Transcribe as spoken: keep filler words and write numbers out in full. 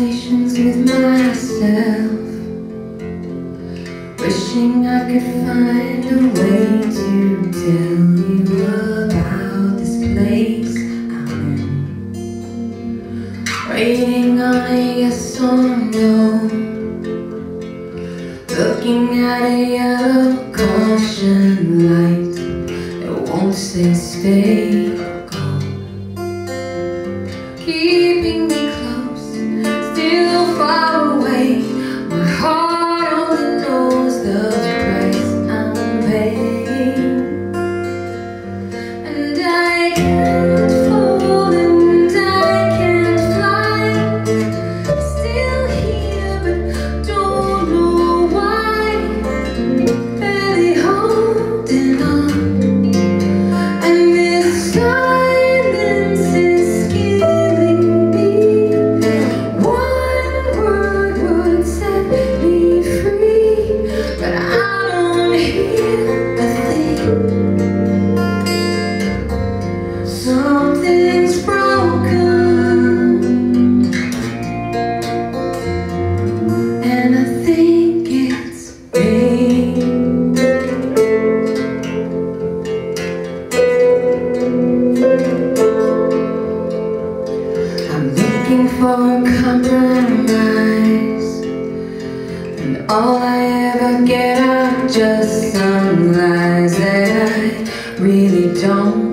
conversations with myself, wishing I could find a way to tell you about this place I'm in, waiting on a yes or no, looking at a yellow caution light that won't say stay or go, keeping me close, still far away. My heart only knows the price I'm paying, and I can't fall and I can't fly, still here but don't know why, barely holding on, and this silence is killing me. One word would set me free, but I don't hear a thing. Something's broken, and I think it's me. I'm looking for a compromise, and all I ever get are just some lies that I really don't